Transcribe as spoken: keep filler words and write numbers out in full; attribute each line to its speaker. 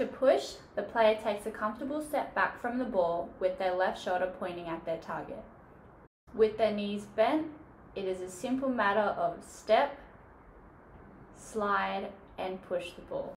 Speaker 1: To push, the player takes a comfortable step back from the ball with their left shoulder pointing at their target. With their knees bent, it is a simple matter of step, slide, and push the ball.